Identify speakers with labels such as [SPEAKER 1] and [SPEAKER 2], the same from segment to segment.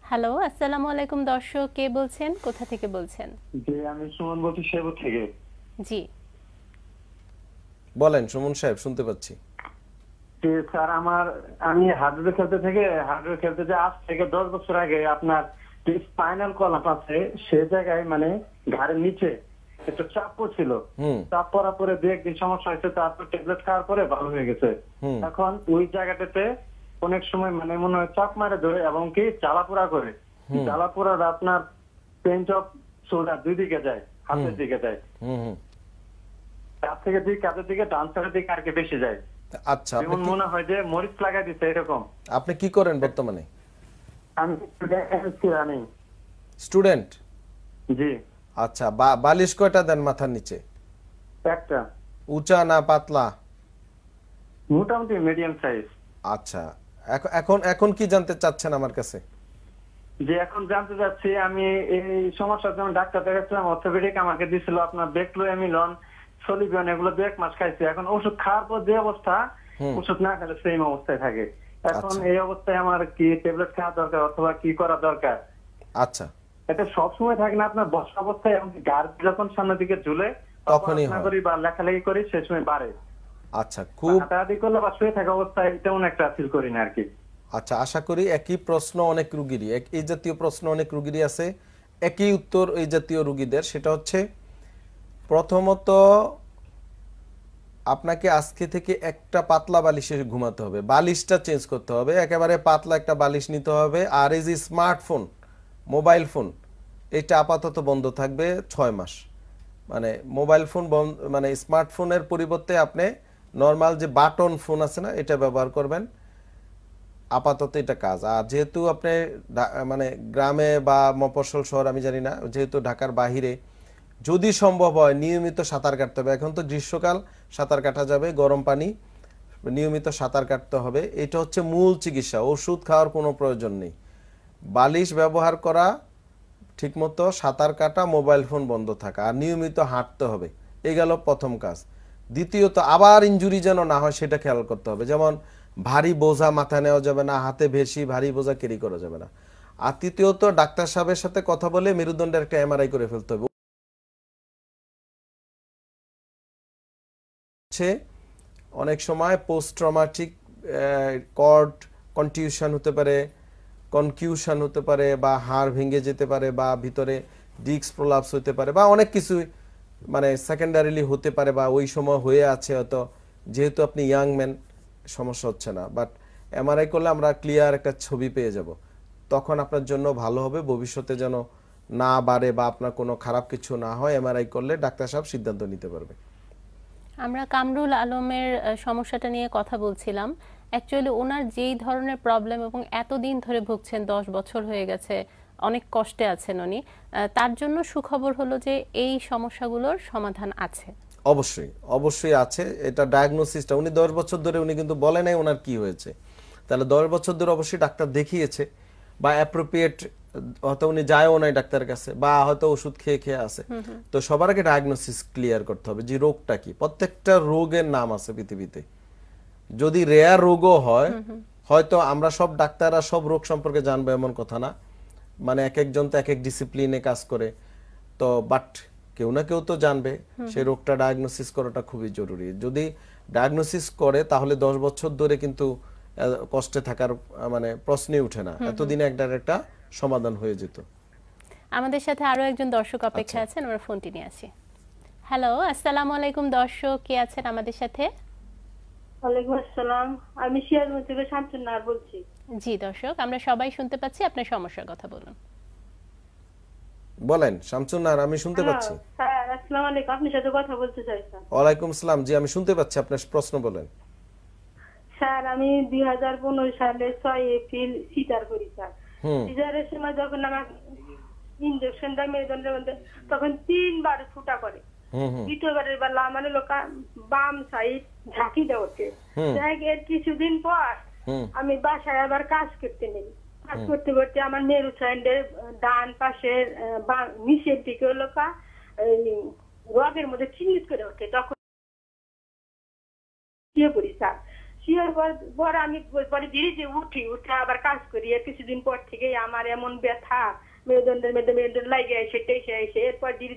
[SPEAKER 1] Hello, আসসালামু আলাইকুম দর্শক, কে বলছেন, কোথা থেকে বলছেন?
[SPEAKER 2] জি, আমি সুমন বলছি শেরপুর থেকে।
[SPEAKER 1] জি।
[SPEAKER 3] বলেন সুমন সাহেব, শুনতে পাচ্ছি।
[SPEAKER 2] যে স্যার আমি হার্ডওয়্যার খেলতে হার্ডওয়্যার খেলতে যে আজ থেকে 10 বছর আগে আপনার যে স্পাইনাল কলাম আছে সে জায়গায় মানে ঘাড়ের নিচে একটা চাপ পড়ছিল।
[SPEAKER 3] হুম
[SPEAKER 2] চাপ পড়ার পরে 2 একদিন সমস্যা হয়েছে, তারপর ট্যাবলেট খাওয়ার পরে ভালো হয়ে গেছে।
[SPEAKER 3] হুম
[SPEAKER 2] এখন ওই জায়গাটাতে অনেক সময় মানে মনে হয় চাপ মারে ধরে এবং কি জ্বালাপোড়া করে।
[SPEAKER 3] হুম
[SPEAKER 2] জ্বালাপোড়াটা আপনার পেঞ্চ অফ শোল্ডার দুই দিকে যায়, হাতের দিকে যায়।
[SPEAKER 3] হুম হুম
[SPEAKER 2] কাছ থেকে দিক কাঁধের দিকে ডান সাইডের দিকে আর কি বেশি যায়।
[SPEAKER 3] আচ্ছা, আপনি
[SPEAKER 2] যেমন
[SPEAKER 3] কি
[SPEAKER 2] মনে হয় যে মরিচ লাগাই দিচ্ছে এরকম।
[SPEAKER 3] আপনি কি করেন বর্তমানে?
[SPEAKER 2] আমি জানি।
[SPEAKER 3] স্টুডেন্ট?
[SPEAKER 2] জি,
[SPEAKER 3] আচ্ছা, বালিশ কয়টা দেন মাথার নিচে?
[SPEAKER 2] একটা
[SPEAKER 3] উঁচা না পাতলা?
[SPEAKER 2] মোটামুটি মিডিয়াম সাইজ।
[SPEAKER 3] আচ্ছা, এখন এখন কি জানতে চাচ্ছেন আমার কাছে?
[SPEAKER 2] যে এখন জানতে চাচ্ছি, আমি এই সমস্যার জন্য ডাক্তার দেখাচ্ছিলাম, অর্থোপেডিক আমাকে দিছিল আপনার বেক্লোএমিলন, সলিবিয়ন, এগুলো 2 এক মাস খাইছি। এখন ওষুধ খাওয়ার পর যে অবস্থা, ওষুধ না খেলে সেম অবস্থায় থাকে। এখন
[SPEAKER 3] আচ্ছা
[SPEAKER 2] এই অবস্থায় আমার কি ট্যাবলেট খাওয়া দরকার অথবা কি করা দরকার?
[SPEAKER 3] আচ্ছা,
[SPEAKER 2] এটা সবসময় থাকে না আপনার বসা অবস্থায়, এমনকি গাড় যখন সামনের দিকে ঝুলে
[SPEAKER 3] তখনই
[SPEAKER 2] পড়াশোনা
[SPEAKER 3] হয়।
[SPEAKER 2] করি বা লেখালেখি করি সে সময় বাড়ে।
[SPEAKER 3] আচ্ছা, খুব
[SPEAKER 2] হাঁটাহাঁটি করলে বা শুয়ে থাকা অবস্থায় তেমন একটা ফিল করি না আর কি।
[SPEAKER 3] আচ্ছা, আশা করি একই প্রশ্ন অনেক রুগীরই, এই জাতীয় প্রশ্ন অনেক রুগীরই আছে। একই উত্তর এই জাতীয় রুগীদের, সেটা হচ্ছে প্রথমত আপনাকে আজকে থেকে একটা পাতলা বালিশে ঘুমাতে হবে, বালিশটা চেঞ্জ করতে হবে, একেবারে পাতলা একটা বালিশ নিতে হবে। আর এই যে স্মার্টফোন, মোবাইল ফোন, এটা আপাতত বন্ধ থাকবে 6 মাস। মানে মোবাইল ফোন বন্ধ, মানে স্মার্টফোনের পরিবর্তে আপনি নর্মাল যে বাটন ফোন আছে না, এটা ব্যবহার করবেন আপাতত, এটা কাজ। আর যেহেতু আপনি মানে গ্রামে বা মফস্বল শহর আমি জানি না, যেহেতু ঢাকার বাহিরে, যদি সম্ভব হয় নিয়মিত সাঁতার কাটতে হবে। এখন তো গ্রীষ্মকাল, সাঁতার কাটা যাবে, গরম পানি, নিয়মিত সাঁতার কাটতে হবে। এটা হচ্ছে মূল চিকিৎসা, ওষুধ খাওয়ার কোনো প্রয়োজন নেই। বালিশ ব্যবহার করা, ঠিকমতো সাঁতার কাটা, মোবাইল ফোন বন্ধ থাকা, আর নিয়মিত হাঁটতে হবে। এই গেল প্রথম কাজ। দ্বিতীয়ত আবার ইনজুরি যেন না হয় সেটা খেয়াল করতে হবে। যেমন ভারী বোঝা মাথায় নেওয়া যাবে না, হাতে বেশি ভারী বোঝা ক্যারি করা যাবে না। আর তৃতীয়ত ডাক্তার সাহেবের সাথে কথা বলে মেরুদণ্ডের একটা এমআরআই করে ফেলতে হবে। অনেক সময় পোস্ট ট্রমাটিক কর্ড কনটিউশন হতে পারে, কনকিউশন হতে পারে, বা হাড় ভেঙে যেতে পারে, বা ভিতরে ডিস্ক প্রলাপস হতে পারে, বা অনেক কিছু মানে সেকেন্ডারিলি হতে পারে, বা ওই সময় হয়ে আছে হয়তো। যেহেতু আপনি ইয়াং ম্যান, সমস্যা হচ্ছে না, বাট এমআরআই করলে আমরা ক্লিয়ার একটা ছবি পেয়ে যাব। তখন আপনার জন্য ভালো হবে, ভবিষ্যতে যেন না বাড়ে বা আপনার কোনো খারাপ কিছু না হয়, এমআরআই করলে ডাক্তার সাহেব সিদ্ধান্ত নিতে পারবে।
[SPEAKER 1] আমরা কামরুল আলমের সমস্যাটা নিয়ে কথা বলছিলাম। অ্যাকচুয়ালি ওনার যেই ধরনের প্রবলেম এবং এতদিন ধরে ভুগছেন, 10 বছর হয়ে গেছে, অনেক কষ্টে আছেন উনি। তার জন্য সুখবর হলো যে এই সমস্যাগুলোর সমাধান আছে।
[SPEAKER 3] অবশ্যই অবশ্যই আছে। এটা ডায়াগনোসিসটা উনি 10 বছর ধরে, উনি কিন্তু বলে নাই ওনার কি হয়েছে। তাহলে 10 বছর ধরে অবশ্যই ডাক্তার দেখিয়েছে, বা অ্যাপ্রোপ্রিয়েট, হয়তো উনি যায়ও নাই ডাক্তারের কাছে, বা হয়তো ওষুধ খেয়ে খেয়ে আছে। তো সবার আগে ডায়াগনোসিস ক্লিয়ার করতে হবে যে রোগটা কি। প্রত্যেকটা রোগের নাম আছে পৃথিবীতে। যদি রেয়ার রোগও হয়, হয়তো আমরা সব ডাক্তাররা সব রোগ সম্পর্কে জানবো এমন কথা না, মানে এক একজন তো এক এক ডিসিপ্লিনে কাজ করে। তো বাট কেউ না কেউ তো জানবে, সেই রোগটা ডায়াগনোসিস করাটা খুবই জরুরি। যদি ডায়াগনোসিস করে তাহলে 10 বছর ধরে কিন্তু কষ্টে থাকার মানে প্রশ্নই উঠে না, এতদিনে একটা সমাধান হয়ে যেত।
[SPEAKER 1] আমাদের সাথে আরো একজন দর্শক অপেক্ষা আছেন, আমরা ফোনটি নিয়ে আসি। হ্যালো, আসসালামু আলাইকুম দর্শক, কে আছেন আমাদের সাথে?
[SPEAKER 4] ওয়ালাইকুম আসসালাম, আমি সিরাজগঞ্জ থেকে শামসুন্নাহার বলছি।
[SPEAKER 1] জি দর্শক, আমরা সবাই শুনতে পাচ্ছি, আপনার সমস্যার কথা বলুন।
[SPEAKER 3] বলেন শামসুন্নাহার, আমি শুনতে পাচ্ছি।
[SPEAKER 4] স্যার আসসালামু আলাইকুম, আপনার সাথে কথা বলতে চাই স্যার।
[SPEAKER 3] ওয়ালাইকুম আসসালাম, জি আমি শুনতে পাচ্ছি, আপনার প্রশ্ন বলেন।
[SPEAKER 4] স্যার আমি 2015 সালে 6 এপ্রিল সিজার করি স্যার। সিজারের সময় যখন আমার ইনজেকশন দেয় মেরুদণ্ডের মধ্যে, তখন 3বার ফুটা করে। দ্বিতীয়বারের বেলা আমার লোক বাম সাইড ঝাঁকি দেওয়াতে এর কিছুদিন পর আমি বাসায় আবার কাজ করতে নেই। কাজ করতে করতে আমার মেরুদণ্ডের ডান পাশের নিচের দিকে লোকা রগের মধ্যে চিহ্নিত করে ওঠে, তখন পড়ি স্যার। শুয়ে পর আমি পরে ধীরে ধীরে উঠে আবার কাজ করি। এর কিছুদিন পর থেকে আমার এমন ব্যথা মেরুদণ্ডের মধ্যে মেরুদণ্ড লাগে এসে এরপর ধীরে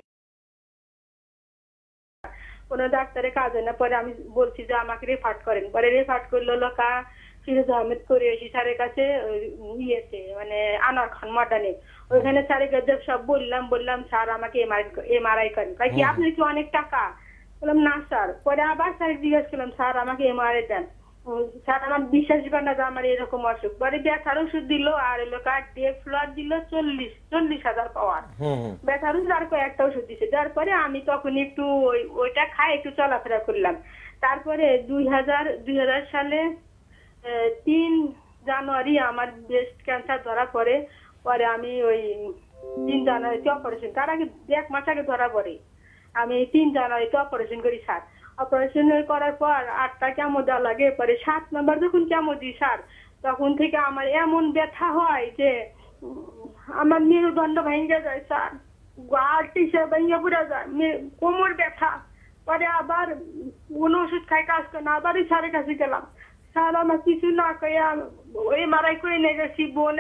[SPEAKER 4] কোনো ডাক্তারের কাজ হয় না। পরে আমি বলছি যে আমাকে রেফার করেন। পরে রেফার করলো লোকা ফিরোজ আহমেদ কুরেশি স্যারের কাছে, ইয়েতে মানে আনোয়ার খান মডার্নে। ওইখানে স্যারের কাছে সব বললাম স্যার আমাকে এমআরআই করেন। কয় কি আপনি কি অনেক টাকা? বললাম না স্যার। পরে আবার স্যার জিজ্ঞেস করলাম স্যার আমাকে এমআরআই দেন। স্যার আমার বিশ্বাস করে না যে আমার এরকম অসুখ। পরে ব্যথার ওষুধ দিল আর ডেফ্লর দিল 40,000 পাওয়ার ব্যথার ওষুধ আর কয়েকটা ওষুধ দিছে। তারপরে আমি তখন একটু ওইটা খাই একটু চলাফেরা করলাম। তারপরে 2000 সালে 3 জানুয়ারি আমার ব্রেস্ট ক্যান্সার ধরা পড়ে। পরে আমি ওই 3 জানুয়ারিতে অপারেশন, তার আগে 1 মাস আগে ধরা পড়ে। আমি 3 জানুয়ারিতে অপারেশন করি স্যার। অপারেশন করার পর 8টা কেমো দেওয়া লাগে। পরে 7 নম্বর যখন কেমো দিই স্যার, তখন থেকে আমার এমন ব্যথা হয় যে আমার মেরুদণ্ড ভেঙে যায় স্যার, গাঁটে ভেঙে পড়ে যায়, কোমর ব্যথা। পরে আবার কোন ওষুধ খাই কাজ করে না, আবারই স্যারের কাছে গেলাম। স্যার আমার কিছু না কয়ে এমআরআই করে নিয়ে গেছি। বোন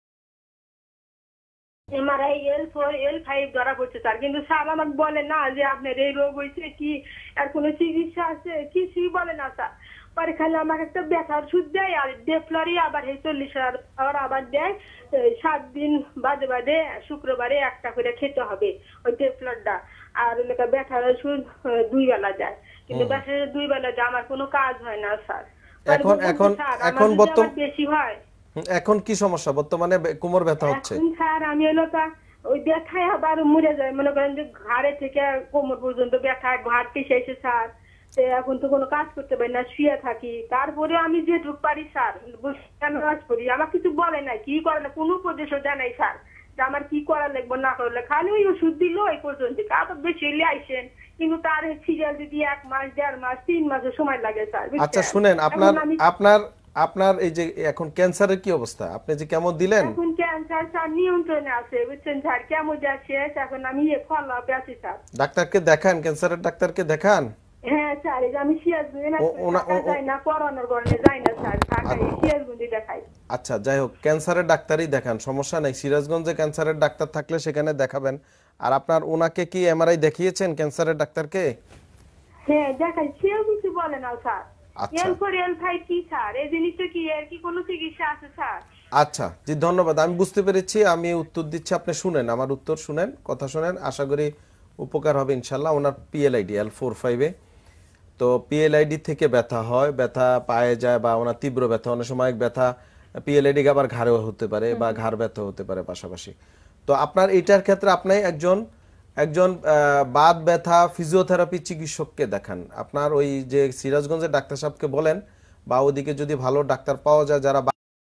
[SPEAKER 4] এমআরআই L4 L5 ধরা পড়ছে স্যার, কিন্তু স্যার আমাকে বলে না যে আপনার এই রোগ হয়েছে কি আর কোনো চিকিৎসা আছে, কিছুই বলে না স্যার। পরে খালি আমাকে একটা ব্যথার ওষুধ দেয় আর ডেফ্লরি আবার 40,000 আবার দেয়। 7 দিন বাদে শুক্রবারে একটা করে খেতে হবে ওই ডেফ্লরটা। আর ব্যথার ওষুধ 2 বেলা যায়, কিন্তু ব্যথার 2 বেলা যায় আমার কোনো কাজ হয় না স্যার।
[SPEAKER 3] এখন বর্তমানে
[SPEAKER 4] বেশি হয়।
[SPEAKER 3] এখন কি সমস্যা বর্তমানে? কোমর ব্যথা হচ্ছে
[SPEAKER 4] স্যার আমি ওই ব্যথায় আবার মরে যায়, মনে করেন যে ঘাড়ে থেকে কোমর পর্যন্ত ব্যথা, ঘাড় পিছিয়ে এসে স্যার। এখন তো কোনো কাজ করতে পারি না, শুয়ে থাকি। তারপরে আমি যেটুক পারি স্যার কাজ করি। আমার কিছু বলে না, কি করে না, কোনো উপদেশও দেয় নাই স্যার যে আমার কি করা লাগবে না করলে। খালি ওই ওষুধ দিল ওই পর্যন্ত, আবার বেশি হলে আইসেন, কিন্তু তার সিরিয়াল যদি 1 মাস 1.5 মাস 3 মাসের সময় লাগে স্যার।
[SPEAKER 3] আচ্ছা শুনেন, আপনার এই যে এখন ক্যান্সারের কি অবস্থা? আপনি যে কেমো দিলেন?
[SPEAKER 4] এখন ক্যান্সার স্যার নিয়ন্ত্রণে আছে, বুঝছেন স্যার। কেমো যাচ্ছে এখন আমি ফলো আপে আছি স্যার।
[SPEAKER 3] ডাক্তারকে দেখান, ক্যান্সারের ডাক্তারকে দেখান।
[SPEAKER 4] হ্যাঁ স্যার, এই যে আমি সিরাজগঞ্জে যাই না, করোনার কারণে যাই না স্যার, ঢাকায় সিরাজগঞ্জে দেখাই।
[SPEAKER 3] আচ্ছা যাই হোক, ক্যান্সারের ডাক্তারই দেখান, সমস্যা নাই। সিরাজগঞ্জে ক্যান্সারের ডাক্তার থাকলে সেখানে দেখাবেন। আর আপনার ওনাকে কি এমআরআই দেখিয়েছেন ক্যান্সারের ডাক্তারকে?
[SPEAKER 4] হ্যাঁ দেখাই, সেও কিছু বলে না স্যার।
[SPEAKER 3] আচ্ছা
[SPEAKER 4] L4 L5 কি স্যার, এই জিনিসটা কি এর কি কোনো চিকিৎসা আছে স্যার?
[SPEAKER 3] আচ্ছা জি ধন্যবাদ, আমি বুঝতে পেরেছি। আমি উত্তর দিচ্ছি, আপনি শুনেন, আমার উত্তর শুনেন, কথা শুনেন, আশা করি উপকার হবে ইনশাল্লাহ। ওনার PLID L45 তো PLID থেকে ব্যথা হয়, ব্যথা পায়ে যায় বা ওনার তীব্র ব্যথা, অনেক সময় ব্যথা PLID আবার ঘাড়েও হতে পারে বা ঘাড় ব্যথা হতে পারে পাশাপাশি। তো আপনার এটার ক্ষেত্রে আপনি একজন বাত ব্যথা ফিজিওথেরাপি চিকিৎসককে দেখান। আপনার ওই যে সিরাজগঞ্জের ডাক্তার সাহেবকে বলেন, বা ওদিকে যদি ভালো ডাক্তার পাওয়া যায় যারা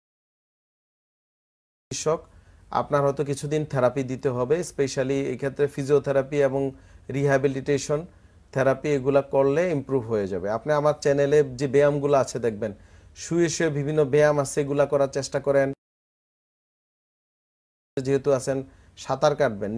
[SPEAKER 3] চিকিৎসক, আপনার হয়তো কিছুদিন থেরাপি দিতে হবে। স্পেশালি এই ক্ষেত্রে ফিজিওথেরাপি এবং রিহ্যাবিলিটেশন থেরাপি এগুলা করলে ইমপ্রুভ হয়ে যাবে। আপনি আমার চ্যানেলে যে ব্যায়ামগুলো আছে দেখবেন, শুয়ে শুয়ে বিভিন্ন ব্যায়াম আছে, এগুলা করার চেষ্টা করেন। যেহেতু আছেন সাঁতার কাটবেন,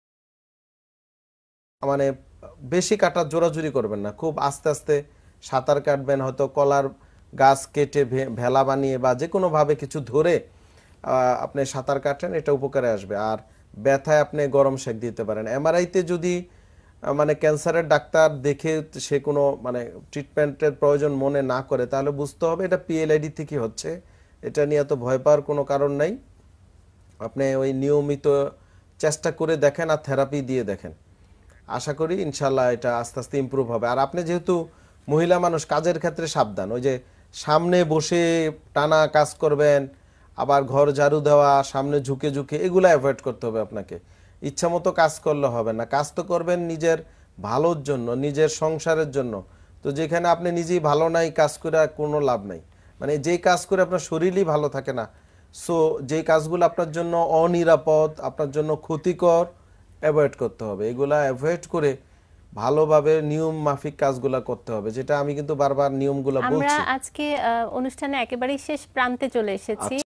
[SPEAKER 3] মানে বেশি কাটার জোরাজুরি করবেন না, খুব আস্তে আস্তে সাঁতার কাটবেন। হয়তো কলার গাছ কেটে ভেলা বানিয়ে বা যে কোনোভাবে কিছু ধরে আপনি সাঁতার কাটেন, এটা উপকারে আসবে। আর ব্যথায় আপনি গরম সেক দিতে পারেন। এমআরআইতে যদি মানে ক্যান্সারের ডাক্তার দেখে সে কোনো মানে ট্রিটমেন্টের প্রয়োজন মনে না করে, তাহলে বুঝতে হবে এটা PLID থেকে হচ্ছে। এটা নিয়ে এত ভয় পাওয়ার কোনো কারণ নাই। আপনি ওই নিয়মিত চেষ্টা করে দেখেন আর থেরাপি দিয়ে দেখেন, আশা করি ইনশাল্লাহ এটা আস্তে আস্তে ইমপ্রুভ হবে। আর আপনি যেহেতু মহিলা মানুষ, কাজের ক্ষেত্রে সাবধান। ওই যে সামনে বসে টানা কাজ করবেন, আবার ঘর ঝাড়ু দেওয়া, সামনে ঝুঁকে ঝুঁকে, এগুলো অ্যাভয়েড করতে হবে আপনাকে। ইচ্ছা মতো কাজ করলে হবে না, কাজ তো করবেন নিজের ভালোর জন্য, নিজের সংসারের জন্য। তো যেখানে আপনি নিজেই ভালো নাই, কাজ করে কোনো লাভ নাই। মানে যেই কাজ করে আপনার শরীরই ভালো থাকে না, সো যেই কাজগুলো আপনার জন্য অনিরাপদ, আপনার জন্য ক্ষতিকর, অ্যাভয়েড করতে হবে। এগুলা অ্যাভয়েড করে ভালোভাবে নিয়ম মাফিক কাজগুলা করতে হবে, যেটা আমি কিন্তু বারবার নিয়মগুলা বলছি।
[SPEAKER 1] আমরা আজকে অনুষ্ঠানে একেবারেই শেষ প্রান্তে চলে এসেছি।